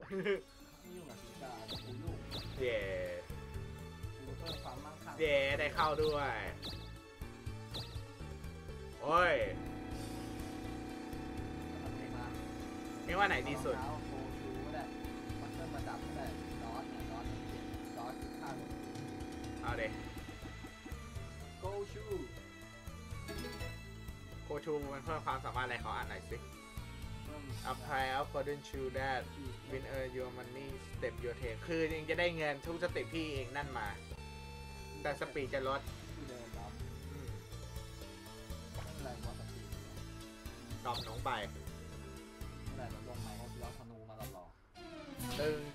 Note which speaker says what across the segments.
Speaker 1: ไม่ยุ่งกับสีกากูยุ่ง
Speaker 2: เย่
Speaker 1: กูเพิ่มความมั่งคั่ง
Speaker 2: เย่ได้เข้าด้วยโอ้ยไม่ว่าไหนดีสุด
Speaker 1: โกชูก็ได้มัตเตอร์มาดับก็ได้ดอทเนี่ยดอทดอทข้าง
Speaker 2: เอาเด็
Speaker 1: โกชู
Speaker 2: มันเพิ่มความสามารถอะไรเขาอ่านหน่อยสิ Apply out golden shoe that win earn your money step your take คือยังจะได้เงินทุกสเต็ปพี่เองนั่นมาแต่สปีดจะลดตอบน้องไป
Speaker 1: แต่เราลงมาเขาเราธนูมาหล่อ
Speaker 2: ดึง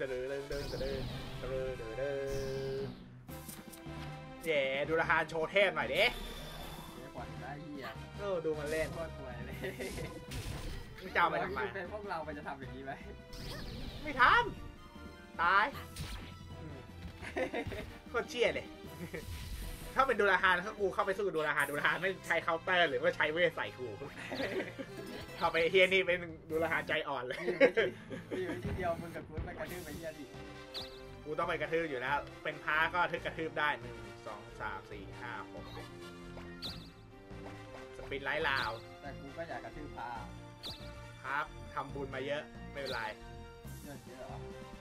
Speaker 2: เย่ดูราคาโชว์เทพหน่อยดิ
Speaker 1: เดี๋ยวก่อนได้เหี้ย
Speaker 2: ดูมันเล่น
Speaker 1: โคตรสวยเลย
Speaker 2: มึงจะเอาไปทำไม
Speaker 1: เป็นพวกเราไปจะทำอย่างนี้ไหม
Speaker 2: ไม่ทำตายโคตรเชี่ยเลยถ้าเป็นดูราคาถ้ากูเข้าไปสู้ดูราคาไม่ใช้เคาน์เตอร์หรือว่าใช้เวทใส่กูเข้าไปเฮียนี่เป็นดูราคาใจอ่อนเลย
Speaker 1: อยู่ที่เดียวมึงกับกูไปกระทืบไปเฮียดิ
Speaker 2: กูต้องไปกระทืบอยู่แล้วเป็นพาก็ทึกกระทืบได้1 2 3 4 5 6สปินไล่ลาว
Speaker 1: แต่กูก็อยากกระทืบพา
Speaker 2: ครับทำบุญมาเยอะไม่เป็นไร
Speaker 1: เยอะ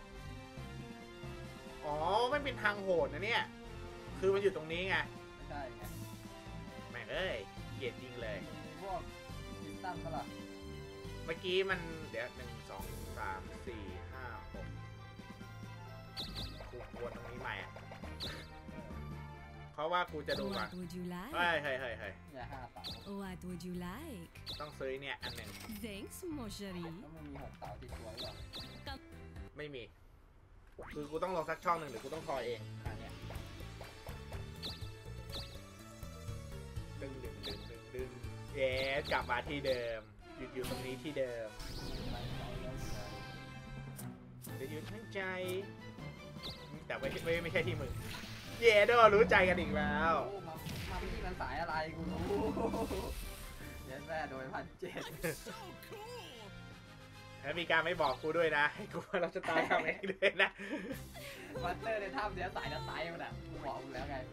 Speaker 2: อ๋อไม่เป็นทางโหดนะเนี่ยคือมันอยู่ตรงนี้ไง
Speaker 1: ไม่ใช่ไง
Speaker 2: แม่งเอ้ยเกลียดจริงเลย
Speaker 1: พวกยิงตั้มก็ล่ะ
Speaker 2: เมื่อกี้มันเดี๋ยว1 2 3 4 5 6กูควรตรงนี้ใหม่เพราะว่ากูจะดูก่อนเฮ้ย
Speaker 1: อย่า5 เต๋า
Speaker 3: What would you like
Speaker 2: ต้องซื้อเนี่ยอันหนึ่ง
Speaker 3: Thanks mon chéri
Speaker 1: แล้วมันมี6 เต๋าติดตัวหรือเปล่า
Speaker 2: ไม่มีคือกูต้องลงสักช่องหนึ่งหรือกูต้องทอยเองอันเนี้ยดึงเย้กลับมาที่เดิมอยู่ตรงนี้ที่เดิมจะหยุดหายใจแต่ไม่ใช่ที่มึงเย้ด้วยรู้ใจกันอีกแล้ว
Speaker 1: มาที่มันสายอะไรกูรู้เย็นแม่โดย1,700
Speaker 2: แล้วมีการไม่บอกกูด้วยนะให้กูเราจะตายทำเองด้วยนะ
Speaker 1: มัตเตอร์ในถ้ำเนี้ยสายมันอ่ะกูบอกมึงแล้วไง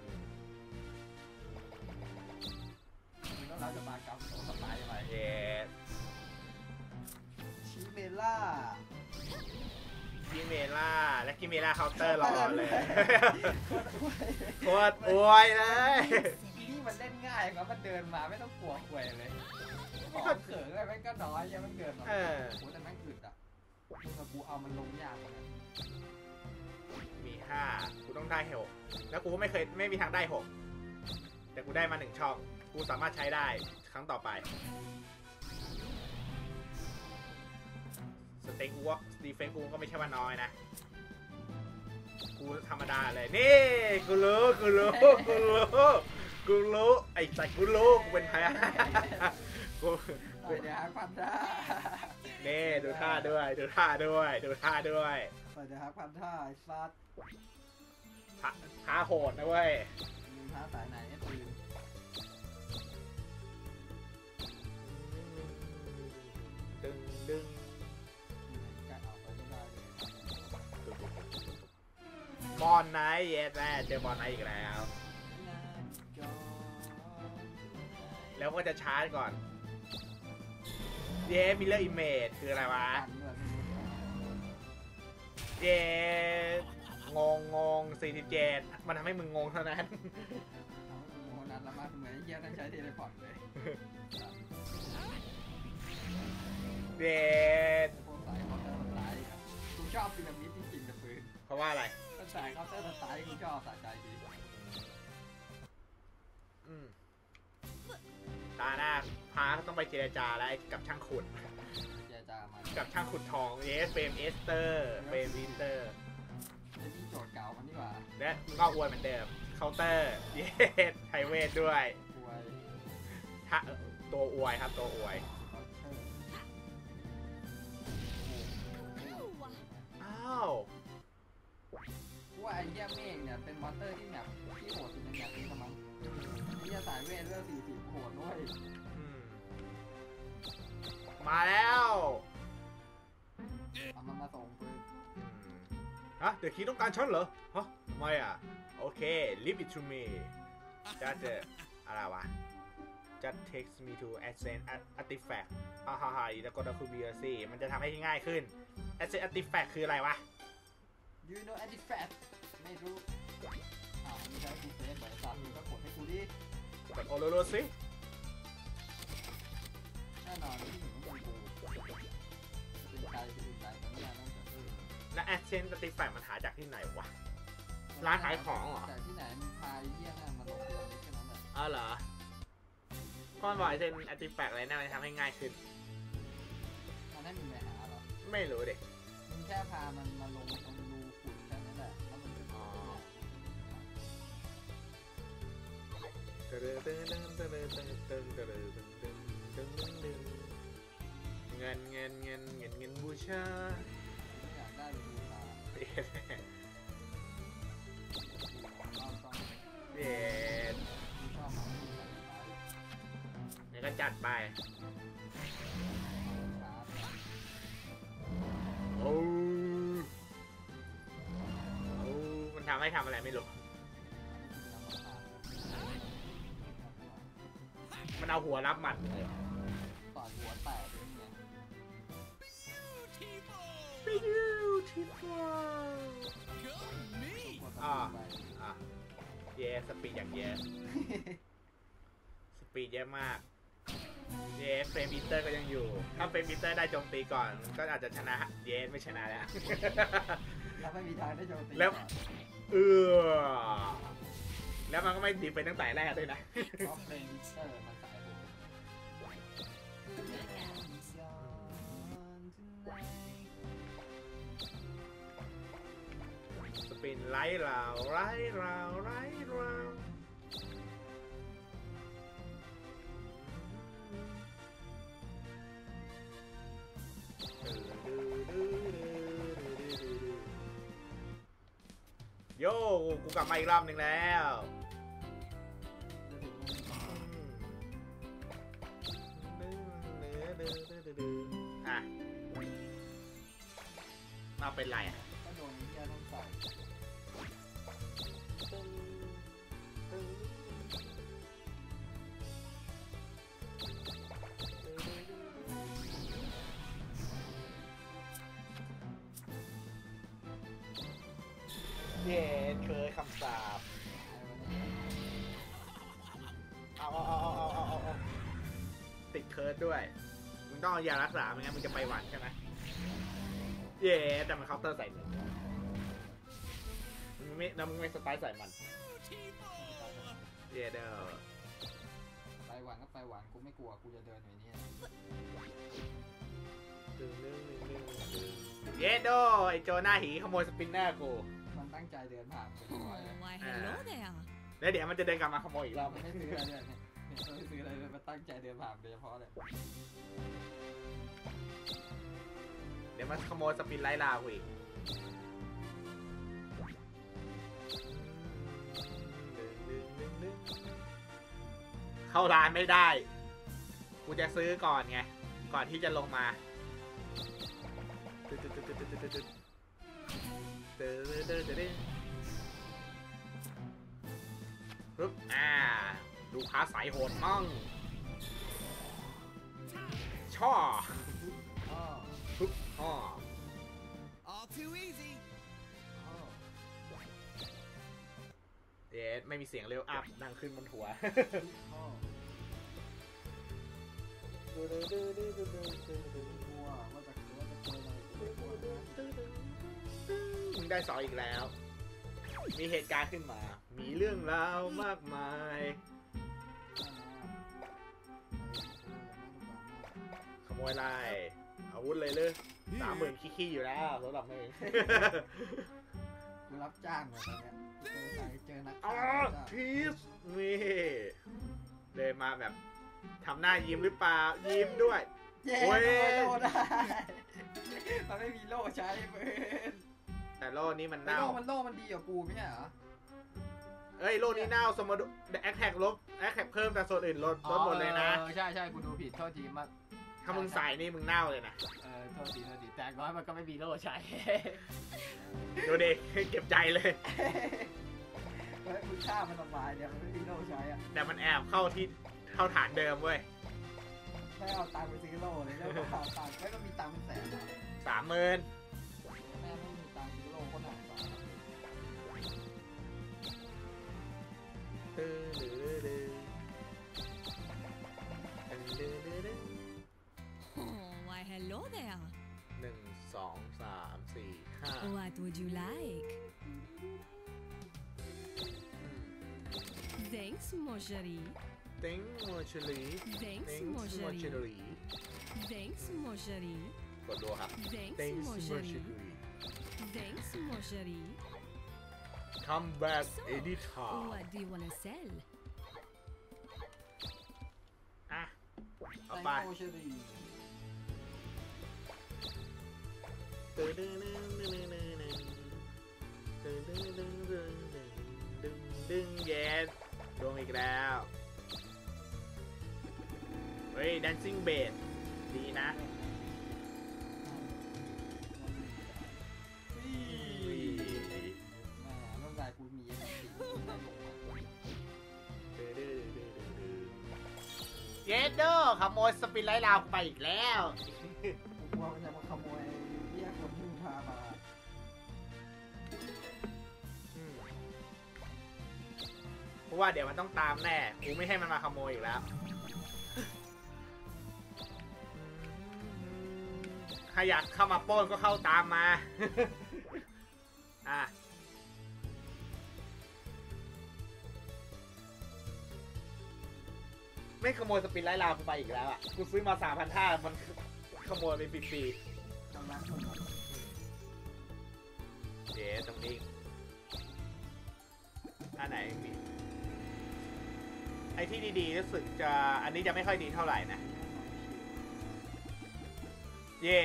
Speaker 1: มึงต้องรับชะตากรรมของสไตล์ไป
Speaker 2: เย้
Speaker 1: ชิเมล่า
Speaker 2: และกิเมล่าเคาน์เตอร์รอเลยโคตรอวยเลย
Speaker 1: นี่มันเล่นง่ายกว่ามันเดินมาไม่ต้องกลัวควยเลยของเขินอะไรมันก็น้อยยังมันเดินมาโอ้แต่แม่งอึดอ่ะกูเอามันลงยากเลย
Speaker 2: มี5กูต้องได้6แล้วกูก็ไม่มีทางได้6แต่กูได้มา1ช่องกูสามารถใช้ได้ครั้งต่อไปสเต็งกูว่าดีเฟนส์กูก็ไม่ใช่ว่าน้อยนะกูธรรมดาเลยนี่กูรู้ไอ้สัตว์กูรู้กูเป็นใครกู
Speaker 1: เดี๋ยวหาความท่า
Speaker 2: นี่ดูท่าด้วยเปิดเดี๋ยวหาความ
Speaker 1: ท่าไอ้สัตว์
Speaker 2: ท่าโหดนะเว้ย
Speaker 1: มึงท่าสายไหนไอ้ปืน
Speaker 2: ดึงบอลไนท์เยสแม่เจอบอลไนท์อีกแล้วก็จะชาร์จก่อนเย้มิลเลอร์อิมเมจคืออะไรวะเย้งง47มันทำให้มึงงงเท่านั้น
Speaker 1: โหนั้นละมากเหมือนเยี่ยมต้องใช้เทเลพอร์ตเลย
Speaker 2: เย้
Speaker 1: กูชอบพีระมิดจริงๆกับปืน
Speaker 2: เพราะว่าอะไร
Speaker 1: สายเคาน์เตอร์สไตล์กูชอบสะใจดี
Speaker 2: ตาหน้าพาต้องไปเจรจาแล้วกับช่างขุด
Speaker 1: เจรจามา
Speaker 2: กับช่างขุดทองเฟรมเอสเตอร์เฟรมวินเตอร์
Speaker 1: นี่โจทย์เก่ามันดีกว่า
Speaker 2: และก็อวยเหมือนเดิมเคาน์เตอร์เยสไทเวทด้วยตัวอวยครับตัวอวยอ้าว
Speaker 1: ว่าไอ้เหี้ยเมฆเนี่ยเป็นมอนเตอร์ที่แบบที่โหดสุดในแบบนี้มั้งที่จะสายเวทเรื่อง40โหดด้วย
Speaker 2: มาแล้ว
Speaker 1: เอามันมาส่งปืน
Speaker 2: ฮะเดี๋ยวคีต้องการฉันเหรอฮะทำไมอ่ะโอเค leave it to me just อะไรวะ just takes me to ascend artifact ฮ่าฮ่าฮ่าแล้วก็คือ BRC มันจะทำให้ง่ายขึ้น ascend artifact คืออะไรวะ
Speaker 1: you know artifact ไม่รู้ไม่ใช่กูเฟสเหมือนสัตว์มึงก็กดให้กูดิ
Speaker 2: กดโอโลโลสิ
Speaker 1: แน่นอนที่หนึ่งต้องเป็นกูเป็นใครเป็นอื่นใดมันไม่ได้นั่นแต่
Speaker 2: แล้ว ascend artifact มันหาจากที่ไหนวะร้านขายของเหรอ
Speaker 1: แต่ที่ไหนมีพายเยี่ยงมันลงตัวนี้แค่นั้นแหละ
Speaker 2: อ๋อเหรอก้อนบอก ascend artifact อะไรน่าจะทำให้ง่ายขึ้น
Speaker 1: มันให้มึงไปหาเหรอ
Speaker 2: ไม่รู้เด็ก
Speaker 1: มึงแค่พามันมาลงตรงรูขุดแค่นั้นแหละแล้วมันจะ
Speaker 2: เงินบูชา
Speaker 1: ไม่อยากได้เลยบูชา
Speaker 2: เย็นนี่ก็จัดไปโอ้มันทำให้ทำอะไรไม่รู้มันเอาหัวรับหมัดเลย
Speaker 1: ต่อยหัวแตกเลยไง
Speaker 2: เย่สปีดอย่างเย่สปีดเยอะมากเย่เฟรมบีเตอร์ก็ยังอยู่ถ้าเฟรมบีเตอร์ได้โจมตีก่อนก็อาจจะชนะเย่ไม่ชนะแล้ว
Speaker 1: แล้วไม่มีทางได้โจมตี
Speaker 2: แล้วแล้วมันก็ไม่ดีไปตั้งแต่แรกด้วยนะ
Speaker 1: เพราะเฟรมบีเตอร์มันสายบุ
Speaker 2: กสปินไล่เราไล่เราไล่เราโย่กูกลับมาอีกรอบหนึ่งแล้วอ่ะมาเป็นไรอ่ะ
Speaker 1: ก็โดนวิญญาณต้องใส่
Speaker 2: เย้เคยคำสาปเอาติดเคิร์ดด้วยมึงต้องเอายารักษาไม่งั้นมึงจะไปหวันใช่ไหมเย้แต่มันเคาน์เตอร์ใส่มึงไม่สไตล์ใส่มันเย้เด้อ
Speaker 1: ไปหวานก็ไปหวานกูไม่กลัวกูจะเดินอย่างนี้
Speaker 2: เย้โดไอโจหน้าหีขโมยสปินเนอร์กู
Speaker 1: มันตั้งใจเดินผ่านไป
Speaker 2: แล้วเดี๋ยวมันจะเดินกลับมาขโมยอีกรอบ
Speaker 1: ไม่ซื้ออะไรเนี่ยไม่ซื้ออะไรเลยมันตั้งใจเดินผ่านโดยเฉพาะเลย
Speaker 2: เดี๋ยวมันขโมยสปินไล่ลากูอีกเข้าร้านไม่ได้กูจะซื้อก่อนไงก่อนที่จะลงมาปึ๊บดูค้าสายโหดมั่งช่อปึ๊บเดี๋ยวไม่มีเสียงเร็วอัพดังขึ้นบนหัวมึงได้สองอีกแล้วมีเหตุการณ์ขึ้นมามีเรื่องราวมากมายขโมยอะไรอาวุธเลยเลย30,000ขี้อยู่แล้วสำหรับมึง
Speaker 1: กูรับจ้างมาตอนเนี้ยเจอนัก
Speaker 2: พีซนี่เดินมาแบบทำหน้ายิ้มหรือเปล่ายิ้มด้วย
Speaker 1: โอ้ยโล่ได้มันไม่มีโล่ใช้เพื่อน
Speaker 2: แต่โล่นี้มันเน่า
Speaker 1: โล่มันดีกว่ากูไม่ใช่เหรอ
Speaker 2: เอ้ยโล่นี้เน่าสมมติแอคแท็กลบแอคแท็กเพิ่มแต่ส่วนอื่นลดหมดเลยนะ
Speaker 1: ใช่กูดูผิดโทษทีมา
Speaker 2: ถ้ามึงใส่นี่มึงเน่าเลยนะ
Speaker 1: โทษทีแต่น้อยมันก็ไม่มีโล่ใช้
Speaker 2: ดูดิเก็บใจเลย
Speaker 1: เฮ้ยมึงฆ่ามันสบายเดี๋ยวมันไม่มีโล่ใช้อ่ะ
Speaker 2: แต่มันแอบเข้าฐานเดิมเว้ย
Speaker 1: ไม่เอาตังค์ไปซื้อโล่เลยแล้วก็เอาตังค์ไม่ต้องมีตังค์เป็นแสนนะ
Speaker 2: 30,000
Speaker 1: แม่ไม่มีตังค์ซื้อโล่ก็หนักกว่า
Speaker 3: Oh, why hello there.
Speaker 2: 1 2 3 4 5
Speaker 3: What would you like? Thanks, mon chéri.
Speaker 2: Thank Mortuary
Speaker 3: Thanks,
Speaker 2: Thanks
Speaker 3: mon chéri.
Speaker 2: Mortuary
Speaker 3: Thanks, mon chéri.
Speaker 2: กดดูครับ
Speaker 3: Thanks,
Speaker 2: Thanks
Speaker 3: mon chéri.
Speaker 2: Mortuary
Speaker 3: Thanks, mon chéri.
Speaker 2: Come back
Speaker 3: So,
Speaker 2: anytime
Speaker 3: what do you wanna sell?
Speaker 2: อ่ะเอา
Speaker 1: แต่ง
Speaker 2: ไป
Speaker 1: โล่เชอรี่
Speaker 2: ดึงเย็นดวงอีกแล้ว เฮ้ย dancing bed ดีนะ
Speaker 1: น้ำลายกูมีเยอะจริง
Speaker 2: เยดโดขโมยสปินไลท์ลาวไปอีกแล้ว
Speaker 1: กูกลัวมันจะมาขโมยเรียกคนที่มึงพามา
Speaker 2: เพราะว่าเดี๋ยวมันต้องตามแน่ กูไม่ให้มันมาขโมยอีกแล้ว ถ้าอยากเข้ามาปล้นก็เข้าตามมา อ่ะ ไม่ขโมยสปินไลท์ลาวกูไปอีกแล้วอ่ะ กูซื้อมา 3,500 มันขโมยไปฟรี
Speaker 1: ตอนนั้นมึง
Speaker 2: ๆเจ๊ตรงนี้อันไหนมีไอ้ที่ดีๆรู้สึกจะอันนี้จะไม่ค่อยดีเท่าไหร่นะ เย้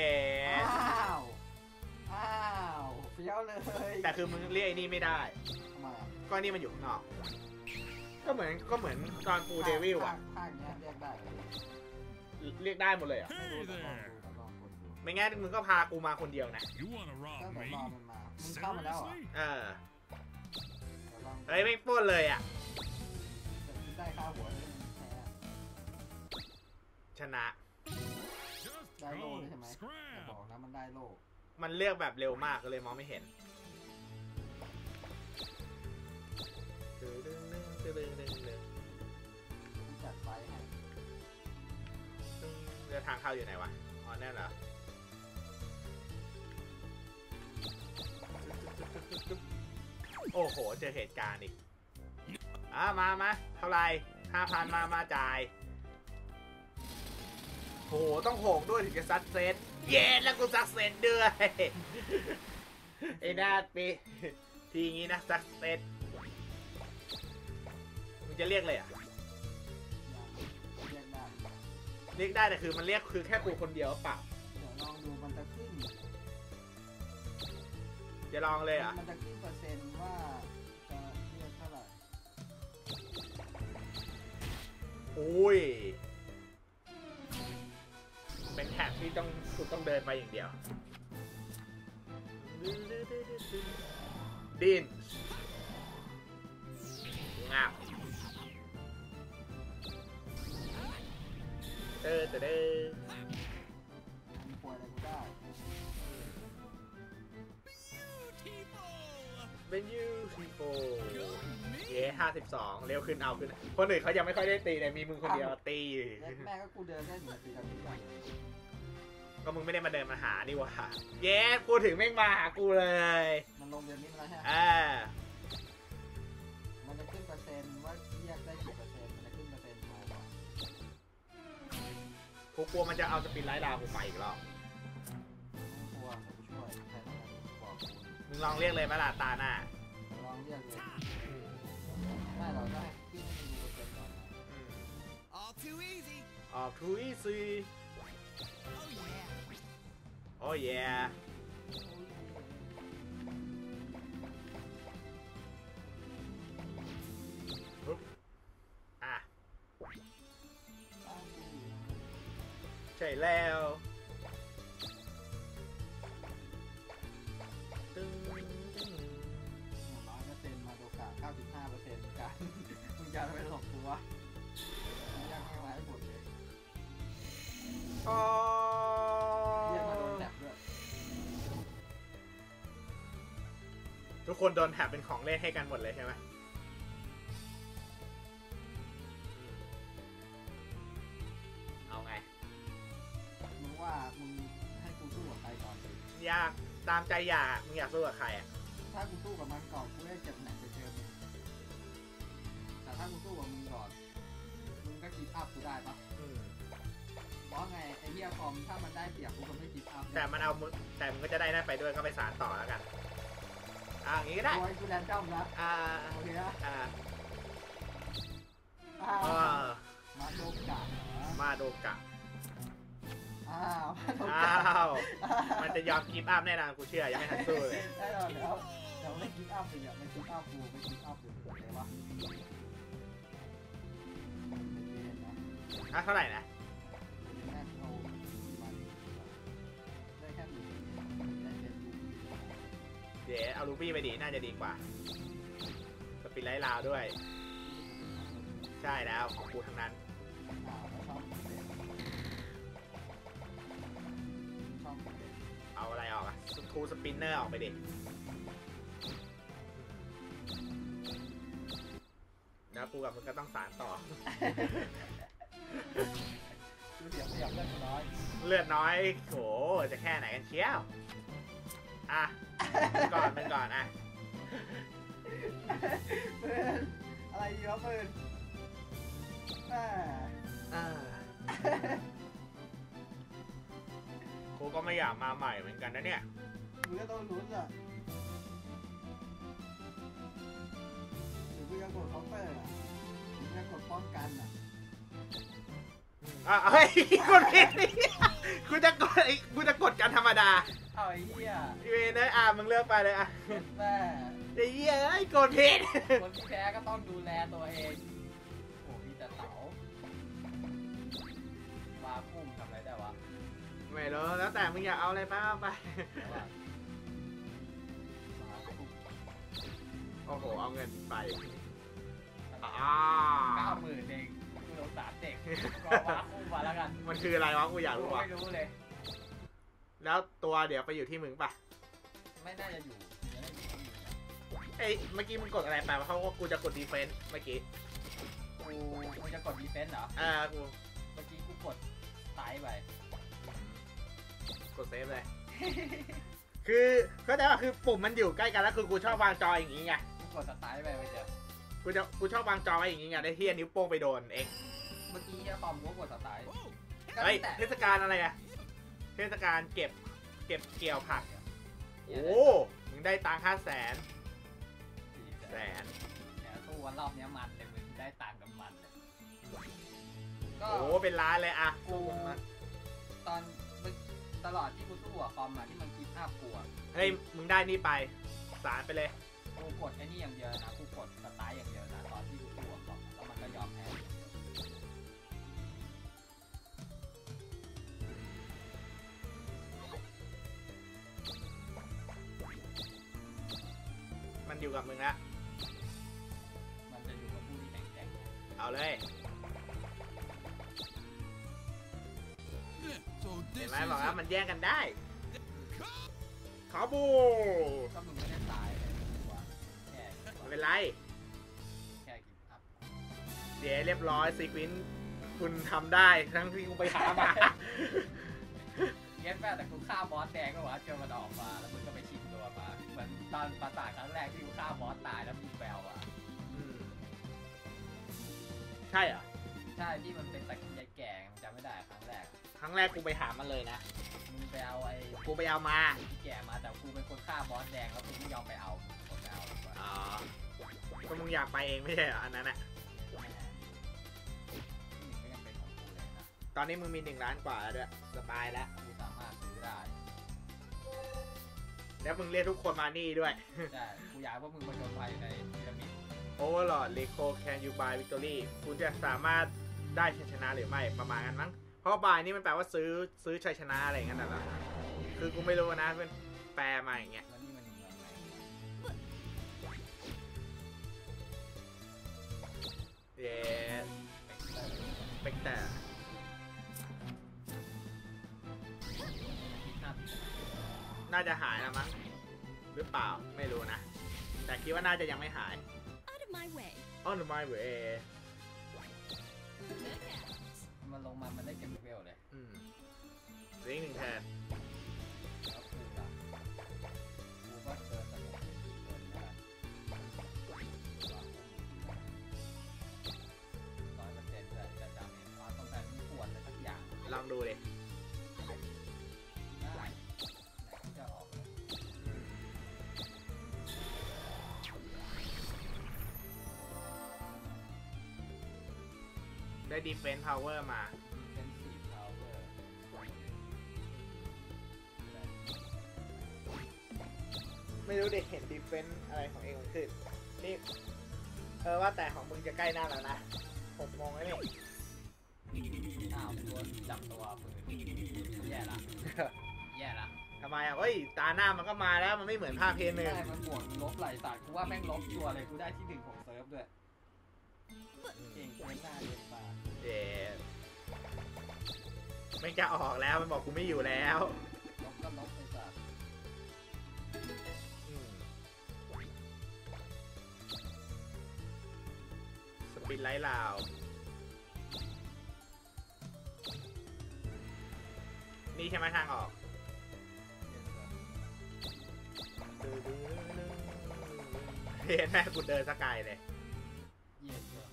Speaker 1: อ้าวเฟี้ยวเลย
Speaker 2: แต่คือมึงเรียกไอ้นี่ไม่ได้
Speaker 1: มา
Speaker 2: ก็นี่มันอยู่ข้างนอก ก็เหมือนตอนปูเดวิลอะ
Speaker 1: ภาคเนี้ยเรียกได้
Speaker 2: เรียกได้หมดเลยอะ
Speaker 1: ไม่รู้แต่ลองดูแต่ลองคนดู
Speaker 2: ไม่งั้นมึงก็พากูมาคนเดียวนะ
Speaker 4: You wanna
Speaker 1: ตั้ง
Speaker 4: rob
Speaker 1: แต่
Speaker 4: me?
Speaker 1: รอมันมามึงเข้ามาแล้วเหรอ
Speaker 4: Seriously?
Speaker 2: เออ
Speaker 1: เดี๋ยวลอง
Speaker 2: เฮ้ยไม่ปล้นเลยอะ
Speaker 1: ได้ค่าหัวเลยแพ้
Speaker 2: ชนะ
Speaker 4: Just
Speaker 1: ได้โล่
Speaker 4: go
Speaker 1: ด้วยใช่ไหมแต่
Speaker 4: scram.
Speaker 1: บอกนะมันได้โล่
Speaker 2: มันเลือกแบบเร็วมากก็เลยมองไม่เห็น
Speaker 1: ที่จัดไฟให้
Speaker 2: เรือทางเข้าอยู่ไหนวะ อ๋อแน่เหรอ โอ้โห เจอเหตุการณ์อีกมาเท่าไหร่ 5,000 มาจ่าย โห ต้องโหกด้วยถึงจะซัดเซตเย้แล้วกูซัดเซตด้วย ไอ้นาดปีทีงี้นะซัดเซตมึงจะเรียกเลยอ่ะ
Speaker 1: เรียกได้
Speaker 2: เรียกได้แต่คือมันเรียกคือแค่กูคนเดียวเปล่า
Speaker 1: เดี๋ยวลองดูมันจะขึ้น
Speaker 2: จะลองเลยอ่ะ
Speaker 1: มันจะขึ้นเปอร์เซ็นต์ว่าจะเรียกเท่าไหร่
Speaker 2: อุ้ย เป็นแท็กที่ต้องเดินไปอย่างเดียว ดินงับเด้อ
Speaker 1: มีป่วยอะไรกูได้
Speaker 2: เป็นยูทีโฟเย้52 เร็วขึ้นเอาขึ้น คนอื่นเขายังไม่ค่อยได้ตีเลยมีมึงคนเดียวตี
Speaker 1: แม่ก็กูเดินได้1 นาทีกับทุกอย่าง
Speaker 2: ก็มึงไม่ได้มาเดินมาหานี่หว่าเย้พูดถึงแม่งมาหากูเลย
Speaker 1: มันลงเดือนนี้มาแล้วใช่ไหม มันจะขึ้นเปอร์เซ็นต์ว่าเรียกได้กี่เปอร์เซ็นต์ มันจะขึ้นเปอร์เซ็นต์โตกว่า
Speaker 2: กูกลัวมันจะเอาสปินไลท์ดาวกูไปอีกรอบ
Speaker 1: ไม่กลัวเดี๋ยวกูช่วยใครต้องบอกกู
Speaker 2: มึงลองเรียกเลยไหมล่ะตาหน้า
Speaker 1: ลองเรียกเลยได้เราได้ขึ้นให้ดูเปอร์เซ็นต์ก่อนนะ
Speaker 5: All too easy.
Speaker 2: ออกทูอีซี
Speaker 5: Oh yeah.
Speaker 2: โอ้ย ปุ๊บอ่ะ ใช่แล้วตึ้ง
Speaker 1: 100%มาโดกา 95% การมึงจะไปหลบตัวยังไม่ไว้หมดเลย
Speaker 2: อ๋อ
Speaker 1: เรียกมาโดนแตบด้วย
Speaker 2: ทุกคนโดนแถบเป็นของเล่นให้กันหมดเลยใช่ไหมเอาไง
Speaker 1: มึงว่ามึงให้กูสู้กับใครก่อนดี
Speaker 2: อยากตามใจอยากมึงอยากสู้กับใครอ่ะ
Speaker 1: ถ้ากูสู้กับมันก่อนกูได้เจ็บหนักไปเจอมึงแต่ถ้ากูสู้กับมึงก่อนมึงก็คีปอัพกูได้ปะ
Speaker 2: อืม
Speaker 1: เพราะไงไอ้เหี้ยคอมถ้ามันได้เปรียบกูก็ไม่คีปอัพ
Speaker 2: แต่มันเอามึงแต่มึงก็จะได้นั่นไปด้วยก็ไปสานต่อแล้วกันอย่างงี้ก็ได้
Speaker 1: โอ้ยกูแรนดอมนะ
Speaker 2: อ่า
Speaker 1: โอเคนะ
Speaker 2: อ่า
Speaker 1: อ้าว
Speaker 2: อ่า
Speaker 1: มาโดกะเหรอ
Speaker 2: มาโดกะ
Speaker 1: อ้าวมาโด
Speaker 2: อ้
Speaker 1: กะ
Speaker 2: าวมันจะยอมกิฟต์อัพแน่นอนกูเชื่อยังไม่ทันสู้เลย
Speaker 1: ได้แล้วเดี๋ยวไม่คีปอัพเลยเนี่ยไม่คีปอัพกูไม่คีปอัพเลยโอเควะ
Speaker 2: เท่าไหร่นะ
Speaker 1: แม่เอามันได้แค่หนึ่งได้เจ็ดลูก
Speaker 2: เดี๋ยวเอาลูบี้ไปดีน่าจะดีกว่าสปินไลท์ลาวด้วย ใช่แล้วของกูทั้งนั้น
Speaker 1: ชอบเด็ก
Speaker 2: เอาอะไรออกอะทูสปินเนอร์ออกไปดิแล้วกูกับมึงก็ต้องสานต่อ
Speaker 1: ดูเสียงเลือดน้อย
Speaker 2: เลือดน้อยโหจะแค่ไหนกันเชียวอ่ะมึงก่อนอ่ะ
Speaker 1: ปืนอะไรดีวะปืนแม่
Speaker 2: กูก็ไม่อยากมาใหม่เหมือนกันนะเนี่ย
Speaker 1: มึงก็ต้องลุ้นอ่ะหรือมึงจะกดเคาน์เตอร์อ่ะหรือมึงจะกดป้องกันอ่ะ
Speaker 2: เฮ้ยกดผิดกูจะกดกันธรรมดา
Speaker 1: เอาไอ้เหี้ย
Speaker 2: อีเวนต์นะมึงเลือกไปเลยอ่ะ
Speaker 1: แม่
Speaker 2: ไอ้เหี้ยไอ้กดผิด
Speaker 1: คนที่แพ้ก็ต้องดูแลตัวเองโอ้มีแต่เต๋ามาพุ่มทำอะไรได้วะ
Speaker 2: ไม่รู้แล้วแต่มึงอยากเอาอะไรไปเอาไป
Speaker 1: แต่ว่ามาพุ่ม
Speaker 2: โอ้โหเอาเงินไป
Speaker 1: 90,000เองกูสงสารเด็กก็มาพุ่มมาแล้วกัน
Speaker 2: มันคืออะไรวะกูอยากรู้ว่ะ
Speaker 1: ไม่รู้เลย
Speaker 2: แล้วตัวเดี๋ยวไปอยู่ที่มึงป่ะ
Speaker 1: ไม่น่าจะอยู่เดี๋ยวได้อยู่ที่อื่นนะ
Speaker 2: เอ้ยเมื่อกี้มึงกดอะไรไปวะเขาว่ากูจะกดดีเฟนส์เมื่อกี้
Speaker 1: กูจะกดดีเฟนส์เหรอ
Speaker 2: กู
Speaker 1: เมื่อกี้กูกดไซด์ไป
Speaker 2: กดเซฟเลย คือเข้าใจว่าคือปุ่มมันอยู่ใกล้กันแล้วคือกูชอบวางจออย่างงี้ไง
Speaker 1: กูกดสไตล์ไปไม่เจอ
Speaker 2: กูชอบวางจอไว้อย่างงี้ไงได้เฮียนิ้วโป้งไปโดนเอง
Speaker 1: เมื่อกี้คอมกูกดสไตล์
Speaker 2: เฮ้ยเทศกาลอะไรอะเทศกาลเก็บเกี่ยวผักโอ้มึงได้ตังค์500,000 แสน
Speaker 1: เนี่ยตู้วันรอบเนี้ยมันเลยมึงได้ตังค์กับมันเลยก็
Speaker 2: โอ้เป็นล้านเลยอะ
Speaker 1: กูตอนตลอดที่กูสู้กับคอมอะที่มันคิดอัพกูอะ
Speaker 2: เฮ้ยมึงได้นี่ไปสารไปเลย
Speaker 1: กูกดไอ้นี่อย่างเดียวนะกูกดสไตล์อย่างเดียวนะตอนที่กูสู้กับคอมแล้วมันก็ยอมแพ้
Speaker 2: มันอยู่กับมึงละ
Speaker 1: มันจะอยู่กับผู้ที่แข็งแกร่ง
Speaker 2: เอาเลย
Speaker 5: So
Speaker 2: เห็
Speaker 5: this
Speaker 2: นไหม
Speaker 5: is
Speaker 2: บอกแล้ว
Speaker 5: it.
Speaker 2: มันแย่งกันได้ขอบู
Speaker 1: ก็มึงไม่ได้ตายเลยกูว่าแค่
Speaker 2: ไม่เป็นไร
Speaker 1: แค่คิดอัพ
Speaker 2: เดี๋ยวเรียบร้อยซีควินคุณทำได้ทั้งที่กูไปหามา
Speaker 1: เก็ตแม่แต่กูฆ่าบอสแดงก็ว่าเจอมันออกมาแล้วมึงก็ไปชิงตัวมาเหมือนตอนประสาทครั้งแรกที่กูฆ่าบอสตายแล้วมึงแปลอ่ะ
Speaker 2: ใช่เหรอ
Speaker 1: ใช่ที่มันเป็นตะกี้ยายแก่มันจำไม่ได้ครั้งแรก
Speaker 2: ครั้งแรกกูไปหามันเลยนะ
Speaker 1: มึงไปเอาไอ้
Speaker 2: กูไปเอามา
Speaker 1: ที่แก่มาแต่กูเป็นคนฆ่าบอสแดงแล้วกูไม่ยอมไปเอาคนไปเอาดีกว่า
Speaker 2: อ๋อก็มึงอยากไปเองไม่ใช่เหรออันนั้นอ่ะ
Speaker 1: ที่หนึ่งก็ยังเป็นของกูเลยนะ
Speaker 2: ตอนนี้มึงมี1 ล้านกว่าแล้วด้วยสบายแล้ว
Speaker 1: กูสามารถซื้อได้
Speaker 2: แล้วมึงเรียกทุกคนมานี่ด้วย
Speaker 1: ใช่กูอยากให้พวกมึงมาโดนไฟในพีระมิด
Speaker 2: Overlord Rico Can You Buy Victory คุณจะสามารถได้ชัยชนะหรือไม่ประมาณนั้นมั้งเพราะบายนี่มันแปลว่าซื้อชัยชนะอะไรอย่างนั้นน่ะคือกูไม่รู้นะเป็นแปลมาอย่างเงี้ย
Speaker 1: แล้วนี่มันเมืองไหน
Speaker 2: เย้เป็กแต่ น่าจะหายแล้วมั้งหรือเปล่าไม่รู้นะแต่คิดว่าน่าจะยังไม่หาย
Speaker 3: Out of my way.
Speaker 2: On my way
Speaker 1: มันลงมามันได้เก็บเวลเลย
Speaker 2: ลิงก์หนึ่งแทน
Speaker 1: แล้วกูล่ะกูก็เดินสนุกเดินได้100%เลยจะจำเองว่าต้องการมีควรเลยสักอย่าง
Speaker 2: ลองดูเลย
Speaker 1: ได้ไหนจะออกเลย
Speaker 2: ได้ defense power มา
Speaker 1: เป็นสีพาวเวอร์
Speaker 2: ไม่รู้เด็กเห็น defense อะไรของเองมันขึ้นนี่ว่าแต่ของมึงจะใกล้หน้าแล้วนะ6 โมงแล้วนี่
Speaker 1: อ้าวตัวจับตัวปืนแย่ละแย่ละ
Speaker 2: ทำไมเฮ้ยตาหน้ามันก็มาแล้วมันไม่เหมือนภาพเพลงหนึ่ง
Speaker 1: ใช่มันบวกลบไหลสัตว์กูว่าแม่งลบตัวเลยกูได้ที่1ของเซิร์ฟด้วยเก่งเกินหน้าเย็นปา
Speaker 2: เย้ไม่จะออกแล้วมันบอกกูไม่อยู่แล้ว
Speaker 1: ลบก็ลบไปสัตว์
Speaker 2: สปินไลท์ลาวนี่ใช่ไหมทางออกเห็นไหมกูเดินสกายเลย
Speaker 1: เย็นเลย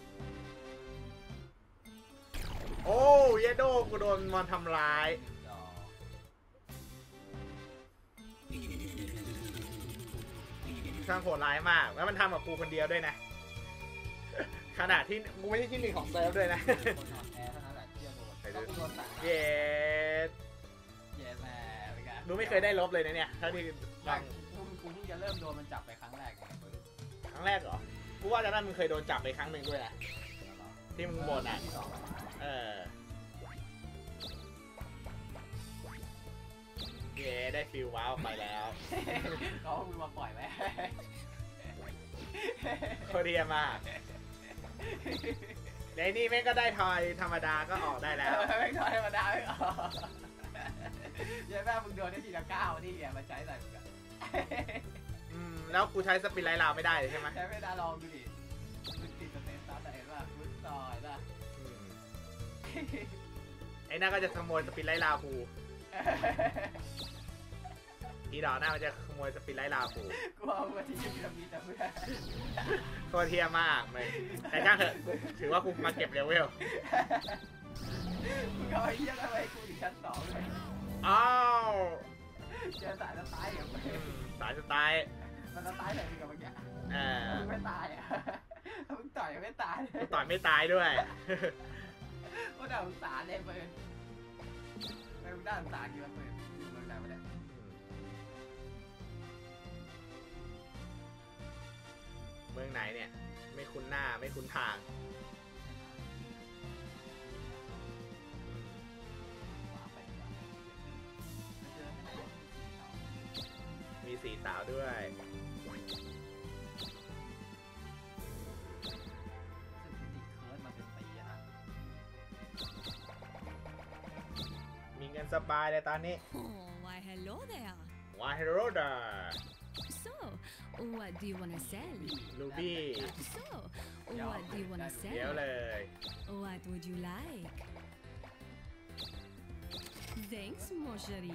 Speaker 2: โอ้เยโดกูโดนมันทำร้าย
Speaker 1: ดอ
Speaker 2: ช่างโหดร้ายมากแล้วมันทำกับกูคนเดียวด้วยนะ ขนาดที่กูไม่ใช่ที่หนึ่งของเซิร์ฟด้วยนะ
Speaker 1: คนนอนแอร์เท่านั้นแหละที่จะโดนก็กูโดนสั่ง
Speaker 2: เย้
Speaker 1: เย็นแม่เป็นไง
Speaker 2: ดูไม่เคยได้ลบเลยนะเนี่ยเท่าที่ฟัง
Speaker 1: กูเพิ่งจะเริ่มโดนมันจับไปครั้งแรกไง
Speaker 2: ครั้งแรกเหรอกูว่าจะนั่นมึงเคยโดนจับไปครั้งหนึ่งด้วยนะที่มึงบ่นอ่ะ
Speaker 1: ที่สอง
Speaker 2: เย้ได้ฟิลว้าวไปแล้ว
Speaker 1: เขามึงมาปล่อยไหม
Speaker 2: โคตรเดียมากในนี่แม่งก็ได้ทอยธรรมดาก็ออกได้แล้ว
Speaker 1: ไม่ทอยธรรมดาไม่ออกเดี๋ยวแม่มึงโดนได้ทีละ9นี่ไงมาใช้ใส่มึงอะ
Speaker 2: แล้วกูใช้สปินไลท์ลาวไม่ได้เลยใช่ไหม
Speaker 1: ใช้ไม่ได้ลองดูดิมึงติดสเตตตาแต่เห็นว่าฟุตซอยป่ะ
Speaker 2: ไอ้น่าก็จะขโมยสปินไลท์ลาวกูอีดอกหน้ามันจะขโมยสปินไลท์ลาวกู
Speaker 1: กูเอามาที่ยูมีแต่เพื่อน
Speaker 2: โคตรเทียมากเลยแต่ช่างเถอะกูถือว่ากูมาเก็บเลเวล
Speaker 1: มึงเอาไอ้เหี้ยอะไรกูถึงชั้น2เลย
Speaker 2: อ้าว
Speaker 1: เจอสายแล้วตายอย่างเงี้ย
Speaker 2: สายสไตล์
Speaker 1: มันจะตายไหนมึงกับเมื่อกี้ มึงไม่ตายอ่ะมึงต่อยไม่ตาย
Speaker 2: กูต่อยไม่ตายด้วย
Speaker 1: กูด่าสงสารเลยเพื่อนไม่มึงด่าสงสารกี่วันเพื่อนมึงด่าไม่ได้
Speaker 2: เมืองไหนเนี่ยไม่คุ้นหน้าไม่คุ้นทาง มีสีสาวด้วย มีเงินสบายเลยตอนนี้
Speaker 3: Oh, why hello there.
Speaker 2: วาเฮโรดา
Speaker 3: So, what do you wanna sell?
Speaker 2: ลูบี้
Speaker 3: So, what do you wanna
Speaker 2: เดี๋ยว
Speaker 3: sell?
Speaker 2: เลย
Speaker 3: What would you like? Thanks, mon chéri.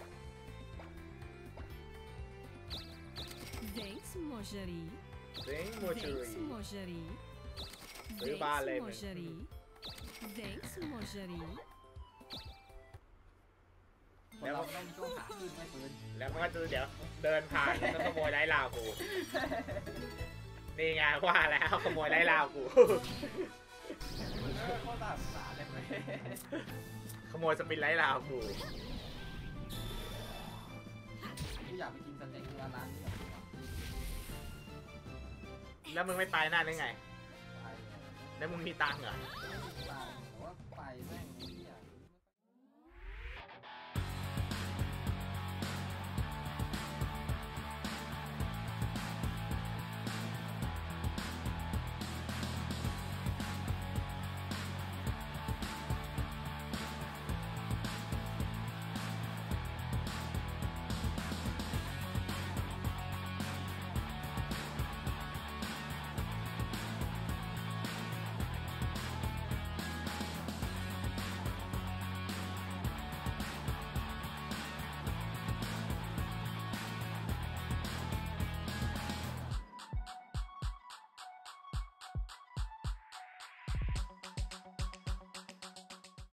Speaker 3: Thanks, mon chéri.
Speaker 2: เซ็งโมชูรี
Speaker 3: Thanks, mon chéri.
Speaker 2: ซื้อบ้านเลย
Speaker 3: Thanks, mon chéri. Thanks, mon chéri.
Speaker 1: แล้วเราต้องช่วงขาขึ้นไม่ปืน
Speaker 2: แล้วมันก็จะเดี๋ยวเดินผ่านแล้วก็ขโมยไร้ลาวกู นี่ไงว่าแล้วขโมยไร้ลาวกู
Speaker 1: โคตรน่าสงสารเลยเว้ย
Speaker 2: ขโมยสปินไร้ลาวกู
Speaker 1: กูอยากไปกินสเต็กร้านนี้กับมึง
Speaker 2: แล้วมึงไม่ไปหน้าได้ไง
Speaker 1: ไป
Speaker 2: แล้วมึงมีตังค์เหรอ
Speaker 1: บ้าน